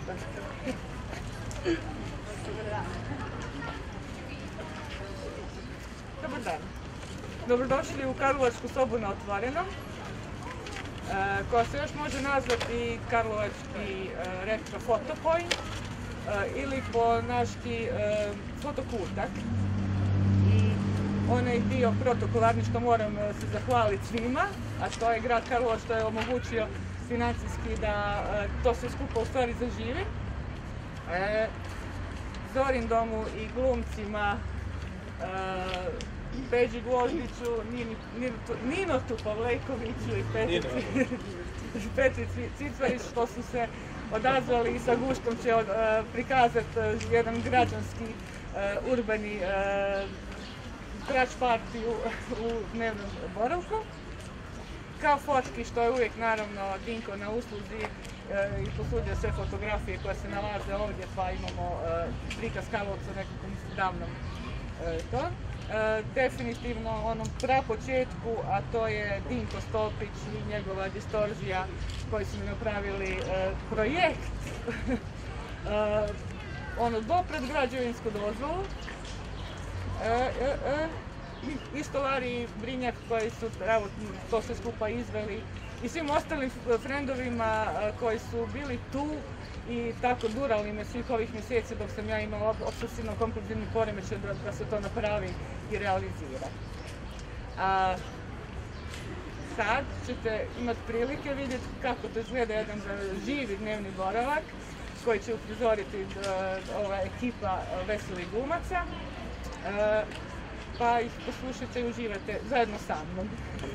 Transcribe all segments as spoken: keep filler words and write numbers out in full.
Dobar dan. Dobrodošli u Karlovačku sobu na otvorenom, koja se još može nazvati Karlovački retro fotopoint ili po naški fotokutak. I onaj dio protokolarni što moram se zahvaliti svima, a to je grad Karlovac što je omogućio financijski da to sve skupa u stvari zaživi. Zorindomu i glumcima, Peđi Gvozdiću, Ninotu Pavlejkoviću i Petri Cicvarić što su se odazvali i sa guštom će prikazati jedan građanski, urbani trač partiju u dnevnom boravku. Kao fotki što je uvijek naravno Dinko na usluzi i posudio sve fotografije koje se nalaze ovdje pa imamo prikaz Karlovca u nekakvom davnom to. Definitivno onom prapočetku, a to je Dinko Stolpić i njegova distorzija koji su mi napravili projekt ono do pred građevinsku dozvolu. I Stolari i Brinjak koji su to sve skupa izveli i svim ostalim frendovima koji su bili tu i tako durali me svih ovih mjeseci dok sam ja imala obsesivno kompulzivni poremećaj da se to napravi i realizira. Sad ćete imati prilike vidjeti kako to izgleda jedan živi dnevni boravak koji će uprizoriti ova ekipa veselih glumaca. Pa ih poslušajte i uživate zajedno sa mnom.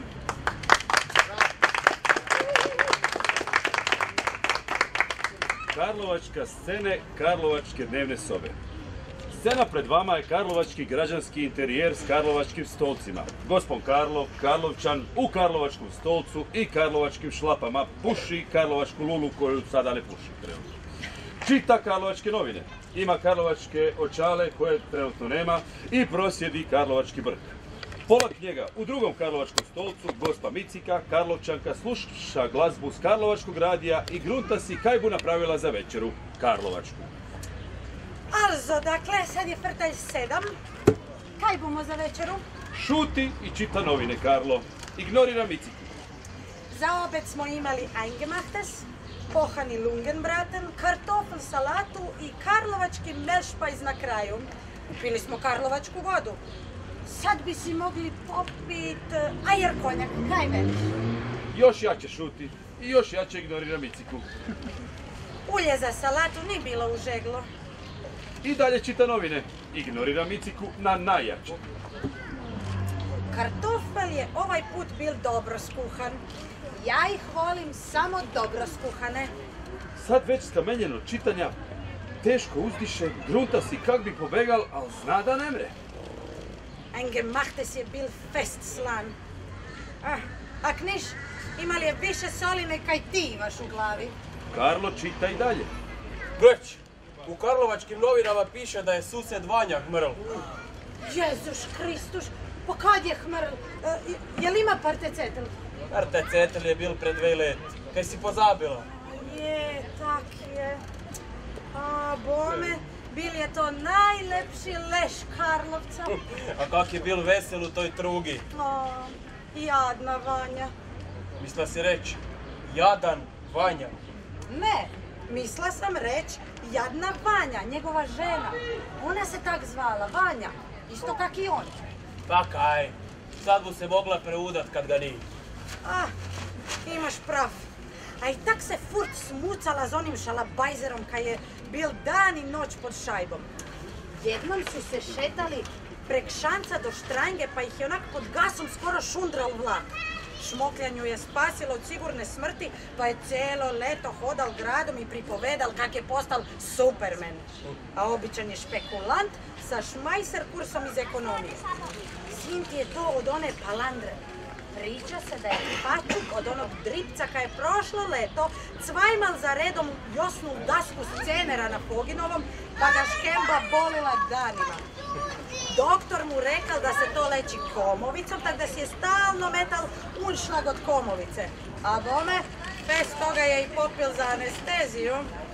Karlovačka scene, Karlovačke dnevne sobe. Scena pred vama je karlovački građanski interijer s karlovačkim stolcima. Gospon Karlov, Karlovčan, u karlovačkom stolcu i karlovačkim šlapama puši karlovačku lulu koju sada ne puši trenutno. Čita karlovačke novine. Ima karlovačke očale koje trenutno nema i prosjedi karlovački brk. Pola njega u drugom karlovačkom stolcu gospa Micika, Karlovčanka, sluša glazbu s karlovačkog radija i grunta si kaj bu napravila za večeru karlovačku. Also, dakle, sad je frtalj sedam. Kaj bumo za večeru? Šuti i čita novine, Karlo. Ignorira Miciku. Za obed smo imali Eingemachtes, pohani Lungenbraten, kartofel salatu i karlovački melšpajz na kraju. Upili smo karlovačku vodu. Sad bi si mogli popit ajer konjak, kaj veliš? Još jače šuti i još jače ignorira Miciku. Ulje za salatu nije bilo u žeglo. I dalje čita novine. Ignorira Miciku na najjače. Kartofel je ovaj put bil dobro skuhan. Ja ih volim samo dobro skuhane. Sad već skamenjeno čitanja, teško uzdiše, grunta si kak bi pobegal, ali zna da ne mre. Eingemachtes je bil fest slan. Ah, a kniš, imali je više soline kaj ti imaš u glavi. Karlo čita i dalje. Grč, u karlovačkim novinama piše da je susjed Vanja hmrl. Jezuš Kristuš, pa kad je hmrl? E, jel ima partecetel? Partecetel je bil pred dve let. Kaj si pozabila? Je, tak je. A bome, bil je to najlepši leš Karlovca. A kak je bil vesel u toj trugi? A, jadna Vanja. Misla si reći, jadan Vanja. Ne, mislila sam reći jadna Vanja, njegova žena. Ona se tak zvala, Vanja, isto kak i on. Pa kaj, sad bu se mogla preudat kad ga nije. Ah, imaš prav. A i tak se furt smucala z onim šalabajzerom kaj je bil dan i noć pod šajbom. Jednom su se šetali prek šanca do Štrange pa ih je onak pod gasom skoro šundral vlak. Šmokljanju je spasilo od sigurne smrti pa je cijelo leto hodal gradom i pripovedal kak je postal Superman. A običan je špekulant sa šmajser kursom iz ekonomije. Sin ti je to od one palandre. Priča se da je Pačuk od onog dripca kaj je prošlo leto cvajmal za redom Josnu dasku scenera na Poginovom pa ga škemba bolila danima. Doktor mu rekao da se to leči komovicom, tak da si je stalno metal unšlag od komovice. A bome, bez toga je i popil za anesteziju.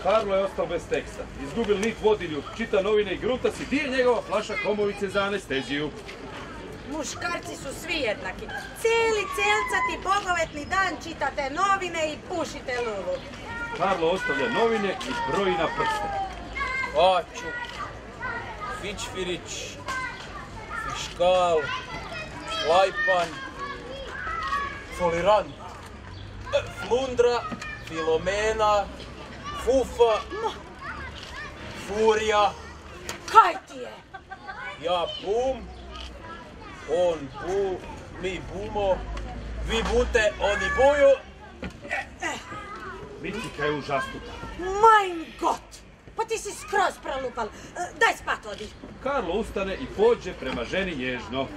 Karlo je ostao bez teksta. Izgubil nit vodilju, čita novine i gruta si di je njegova flaša komovice za anesteziju. Muškarci su svi jednaki. Cijeli celcati bogovetni dan čitate novine i pušite lulu. Karlo ostavlja novine i broji na prste. Hoću. Fićfirić, Fiškal, Lajpan, Folirant, Flundra, Filomena, Fufa, Furija, Kaj ti je? ja Bum, on Bu, mi Bumo, vi bute, oni buju. Micika je užasnuta. Mein Gott! Pa ti si skroz prelupal. E, Daj spat odi. Karlo ustane i pođe prema ženi nježno.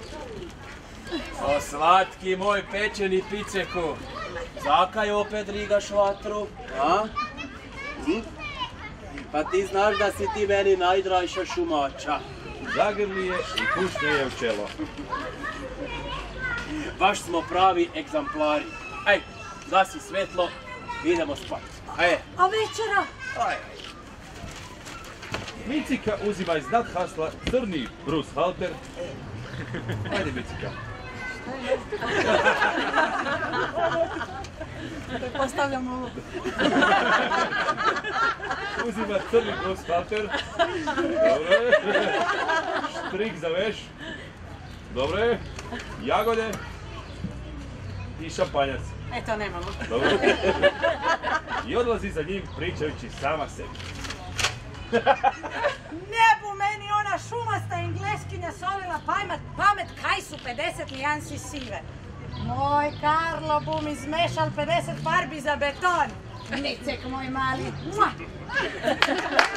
O slatki moj pečeni piceku, zakaj opet rigaš vatru, a? Hm? Pa ti znaš da si ti meni najdrajša šumača. Zagrli je i pušne je u čelo. Baš smo pravi egzemplari. Aj, gasi svetlo, idemo spat. Aj, A večera? aj. Micika uzima iz nadhasla crni Bruce halter. Ajde, Micika. Postavljam ovo. Uzima crni Bruce halter. Dobre. Štrik za veš. Dobre. Jagode. I šampanjac. E, to nemamo. Dobro. I odlazi za njim pričajući sama sebi. Ne bu meni ona šumasta engleskinja solila pamet, pamet kaj su pedeset nijansi sive. Moj Karlo bu mi zmešal pedeset farbi za beton. Nicek moj mali. Mua.